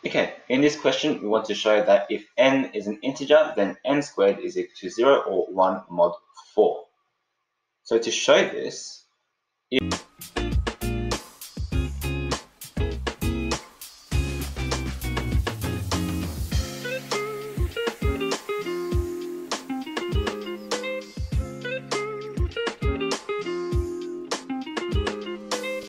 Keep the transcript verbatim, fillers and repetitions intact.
Okay, in this question, we want to show that if n is an integer, then n squared is equal to zero or one mod four. So to show this, if